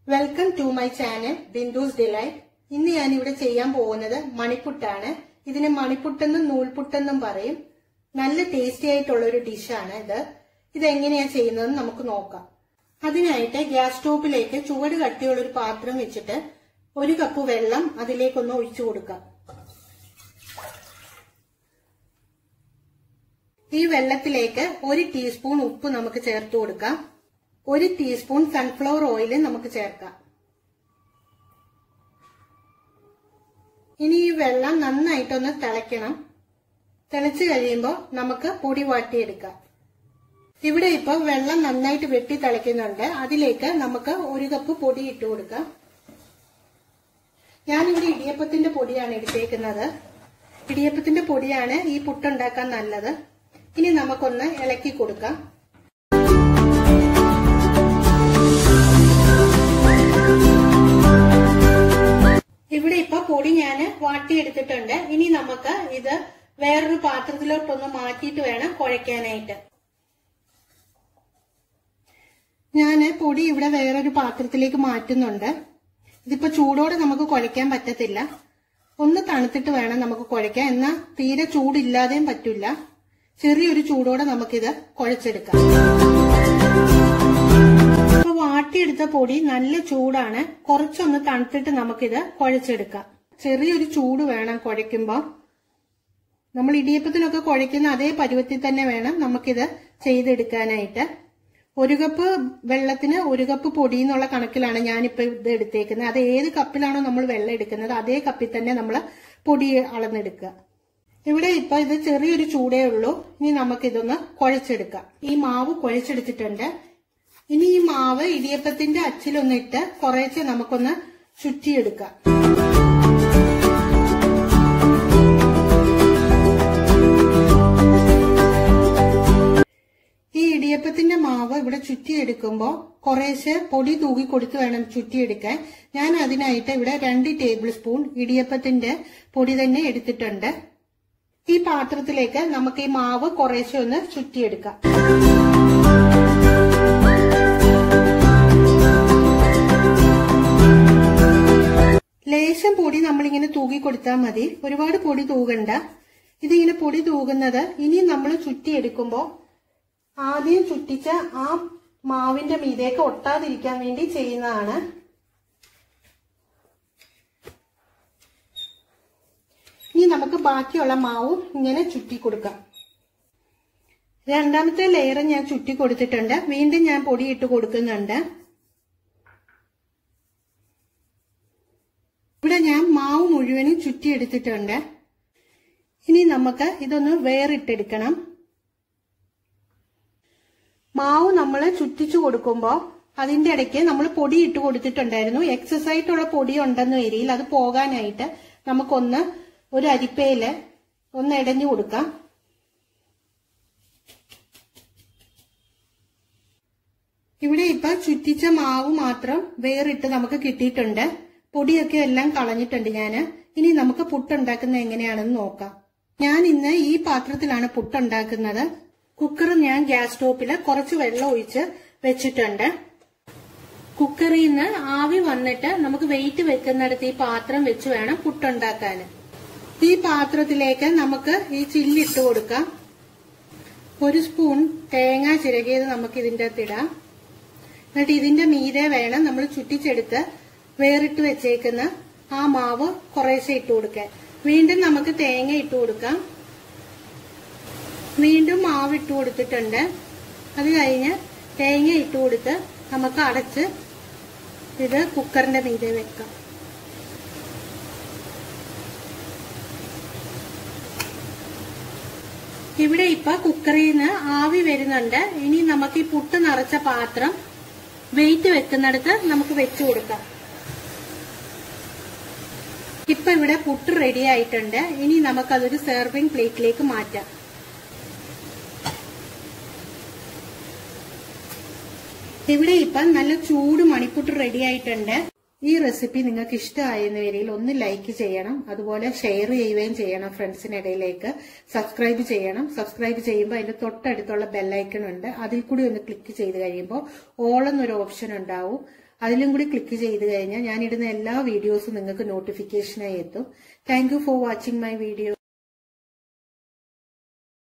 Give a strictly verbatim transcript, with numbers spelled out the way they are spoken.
Welcome to my channel Bindu's delight. ഇന്ന് ഞാൻ ഇവിടെ ചെയ്യാൻ പോകുന്നത് മണിപ്പുട്ടാണ്. ഇതിന് മണിപ്പുട്ടെന്നും നൂൽപുട്ടെന്നും പറയും. നല്ല ടേസ്റ്റി ആയിട്ടുള്ള ഒരു ഡിഷാണ് ഇത്. ഇതെങ്ങനെയാ ചെയ്യുന്നതെന്ന് നമുക്ക് നോക്കാം. അതിനായിട്ട് ഗ്യാസ് സ്റ്റോപ്പിലേക്ക് ചുവട് കട്ടിയുള്ള ഒരു പാത്രം വെച്ചിട്ട് ഒരു കപ്പ് വെള്ളം അതിലേക്കൊന്ന് ഒഴിച്ചു കൊടുക്കാം. ഈ വെള്ളത്തിലേക്ക് ഒരു ടീസ്പൂൺ ഉപ്പ് നമുക്ക് ചേർത്ത് കൊടുക്കാം. ഒരു ടീസ്പൂൺ സൺഫ്ലവർ ഓയിൽ നമുക്ക് ചേർക്കാം. ഇനി ഈ വെള്ളം നന്നായിട്ടൊന്ന് തിളയ്ക്കണം. തിളച്ചു കഴിയുമ്പോൾ നമുക്ക് പൊടി വാട്ടിയെടുക്കാം. ഇവിടെ ഇപ്പൊ വെള്ളം നന്നായിട്ട് വെട്ടി തിളയ്ക്കുന്നുണ്ട്. അതിലേക്ക് നമുക്ക് ഒരു കപ്പ് പൊടി ഇട്ട് കൊടുക്കാം. ഞാനിവിടെ ഇടിയപ്പത്തിന്റെ പൊടിയാണ് എടുത്തേക്കുന്നത്. ഇടിയപ്പത്തിന്റെ പൊടിയാണ് ഈ പുട്ടുണ്ടാക്കാൻ നല്ലത്. ഇനി നമുക്കൊന്ന് ഇളക്കി കൊടുക്കാം. ഇവിടെ ഇപ്പൊ പൊടി ഞാൻ വാട്ടിയെടുത്തിട്ടുണ്ട്. ഇനി നമുക്ക് ഇത് വേറൊരു പാത്രത്തിലോട്ടൊന്ന് മാറ്റിയിട്ട് വേണം കുഴയ്ക്കാനായിട്ട്. ഞാൻ പൊടി ഇവിടെ വേറൊരു പാത്രത്തിലേക്ക് മാറ്റുന്നുണ്ട്. ഇതിപ്പോ ചൂടോടെ നമുക്ക് കുഴയ്ക്കാൻ പറ്റത്തില്ല. ഒന്ന് തണുത്തിട്ട് വേണം നമുക്ക് കുഴയ്ക്കാൻ. എന്നാൽ തീരെ ചൂടില്ലാതെയും പറ്റില്ല. ചെറിയൊരു ചൂടോടെ നമുക്കിത് കുഴച്ചെടുക്കാം. ഇപ്പൊ വാട്ടിയെടുത്ത പൊടി നല്ല ചൂടാണ്. കുറച്ചൊന്ന് തണുത്തിട്ട് നമുക്കിത് കുഴച്ചെടുക്കാം. ചെറിയൊരു ചൂട് വേണം കുഴയ്ക്കുമ്പോ. നമ്മൾ ഇടിയപ്പത്തിനൊക്കെ കുഴയ്ക്കുന്ന അതേ പരുവത്തിൽ തന്നെ വേണം നമുക്കിത് ചെയ്തെടുക്കാനായിട്ട്. ഒരു കപ്പ് വെള്ളത്തിന് ഒരു കപ്പ് പൊടി എന്നുള്ള കണക്കിലാണ് ഞാനിപ്പോ ഇത് എടുത്തേക്കുന്നത്. അത് ഏത് കപ്പിലാണോ നമ്മൾ വെള്ളം എടുക്കുന്നത് അതേ കപ്പിൽ തന്നെ നമ്മൾ പൊടി അളന്നെടുക്കുക. ഇവിടെ ഇപ്പൊ ഇത് ചെറിയൊരു ചൂടേ ഉള്ളൂ. ഇനി നമുക്കിതൊന്ന് കുഴച്ചെടുക്കാം. ഈ മാവ് കുഴച്ചെടുത്തിട്ടുണ്ട്. ഇനി ഈ മാവ് ഇടിയപ്പത്തിന്റെ അച്ചിലൊന്നിട്ട് കുറേശ്ശെ നമുക്കൊന്ന് ചുറ്റിയെടുക്കാം. ഈ ഇടിയപ്പത്തിന്റെ മാവ് ഇവിടെ ചുറ്റിയെടുക്കുമ്പോൾ കുറേശ്ശെ പൊടി തൂകി കൊടുത്ത് വേണം ചുറ്റിയെടുക്കാൻ. ഞാൻ അതിനായിട്ട് ഇവിടെ രണ്ട് ടേബിൾ സ്പൂൺ ഇടിയപ്പത്തിന്റെ പൊടി തന്നെ എടുത്തിട്ടുണ്ട്. ഈ പാത്രത്തിലേക്ക് നമുക്ക് ഈ മാവ് കുറേശ്ശെ ഒന്ന് ചുറ്റിയെടുക്കാം. ലേശം പൊടി നമ്മളിങ്ങനെ തൂകി കൊടുത്താൽ മതി. ഒരുപാട് പൊടി തൂകണ്ട. ഇതിങ്ങനെ പൊടി തൂകുന്നത് ഇനി നമ്മൾ ചുറ്റിയെടുക്കുമ്പോൾ ആദ്യം ചുറ്റിച്ച ആ മാവിന്റെ മീതേക്ക് ഒട്ടാതിരിക്കാൻ വേണ്ടി ചെയ്യുന്നതാണ്. ഇനി നമുക്ക് ബാക്കിയുള്ള മാവും ഇങ്ങനെ ചുറ്റി കൊടുക്കാം. രണ്ടാമത്തെ ലെയർ ഞാൻ ചുറ്റി കൊടുത്തിട്ടുണ്ട്. വീണ്ടും ഞാൻ പൊടി ഇട്ട് കൊടുക്കുന്നുണ്ട്. ഇവിടെ ഞാൻ മാവ് മുഴുവനും ചുറ്റിയെടുത്തിട്ടുണ്ട്. ഇനി നമുക്ക് ഇതൊന്ന് വേറിട്ടെടുക്കണം. മാവ് നമ്മൾ ചുറ്റിച്ചു കൊടുക്കുമ്പോൾ അതിന്റെ ഇടയ്ക്ക് നമ്മൾ പൊടി ഇട്ട് കൊടുത്തിട്ടുണ്ടായിരുന്നു. എക്സസ് ആയിട്ടുള്ള പൊടി ഉണ്ടെന്ന ഏരിയയിൽ അത് പോകാനായിട്ട് നമുക്കൊന്ന് ഒരു അരിപ്പയില് ഒന്ന് ഇടഞ്ഞു കൊടുക്കാം. ഇവിടെ ഇപ്പൊ ചുറ്റിച്ച മാവ് മാത്രം വേറിട്ട് നമുക്ക് കിട്ടിയിട്ടുണ്ട്. പൊടിയൊക്കെ എല്ലാം കളഞ്ഞിട്ടുണ്ട് ഞാന്. ഇനി നമുക്ക് പുട്ടുണ്ടാക്കുന്ന എങ്ങനെയാണെന്ന് നോക്കാം. ഞാൻ ഇന്ന് ഈ പാത്രത്തിലാണ് പുട്ടുണ്ടാക്കുന്നത്. കുക്കർ ഞാൻ ഗ്യാസ് സ്റ്റോപ്പില് കുറച്ച് വെള്ളം ഒഴിച്ച് വെച്ചിട്ടുണ്ട്. കുക്കറിൽ നിന്ന് ആവി വന്നിട്ട് നമുക്ക് വെയിറ്റ് വെക്കുന്നിടത്ത് ഈ പാത്രം വെച്ച് വേണം പുട്ടുണ്ടാക്കാൻ. ഈ പാത്രത്തിലേക്ക് നമുക്ക് ഈ ചില്ലിട്ട് കൊടുക്കാം. ഒരു സ്പൂൺ തേങ്ങ ചിരകിയത് നമുക്ക് ഇതിന്റെ അകത്തിടാം. എന്നിട്ട് ഇതിന്റെ മീതെ വേണം നമ്മൾ ചുറ്റിച്ചെടുത്ത് വേറിട്ട് വെച്ചേക്കുന്ന ആ മാവ് കുറേശ്ശെ ഇട്ട് കൊടുക്കാൻ. വീണ്ടും നമുക്ക് തേങ്ങ ഇട്ട് കൊടുക്കാം. വീണ്ടും മാവ് ഇട്ട് കൊടുത്തിട്ടുണ്ട്. അത് കഴിഞ്ഞ് തേങ്ങ ഇട്ട് കൊടുത്ത് നമുക്ക് അടച്ച് ഇത് കുക്കറിന്റെ മീതെ വെക്കാം. ഇവിടെ ഇപ്പൊ കുക്കറിൽ നിന്ന് ആവി വരുന്നുണ്ട്. ഇനി നമുക്ക് ഈ പുട്ട് നിറച്ച പാത്രം വെയിറ്റ് വെക്കുന്നിടത്ത് നമുക്ക് വെച്ചു കൊടുക്കാം. ഇപ്പൊ ഇവിടെ പുട്ട് റെഡി ആയിട്ടുണ്ട്. ഇനി നമുക്കതൊരു സെർവിംഗ് പ്ലേറ്റിലേക്ക് മാറ്റാം. ഇവിടെ ഇപ്പൊ നല്ല ചൂട് മണിപ്പുട്ട് റെഡി ആയിട്ടുണ്ട്. ഈ റെസിപ്പി നിങ്ങൾക്ക് ഇഷ്ടമായെന്ന വരിയിൽ ഒന്ന് ലൈക്ക് ചെയ്യണം. അതുപോലെ ഷെയർ ചെയ്യുകയും ചെയ്യണം ഫ്രണ്ട്സിനിടയിലേക്ക്. സബ്സ്ക്രൈബ് ചെയ്യണം. സബ്സ്ക്രൈബ് ചെയ്യുമ്പോൾ അതിന്റെ തൊട്ടടുത്തുള്ള ബെല്ലൈക്കൺ ഉണ്ട്. അതിൽ കൂടി ഒന്ന് ക്ലിക്ക് ചെയ്ത് കഴിയുമ്പോൾ ഓൾ എന്നൊരു ഓപ്ഷൻ ഉണ്ടാവും. അതിലും കൂടി ക്ലിക്ക് ചെയ്ത് കഴിഞ്ഞാൽ ഞാനിടുന്ന എല്ലാ വീഡിയോസും നിങ്ങൾക്ക് നോട്ടിഫിക്കേഷനായി എത്തും. Thank you for watching my video.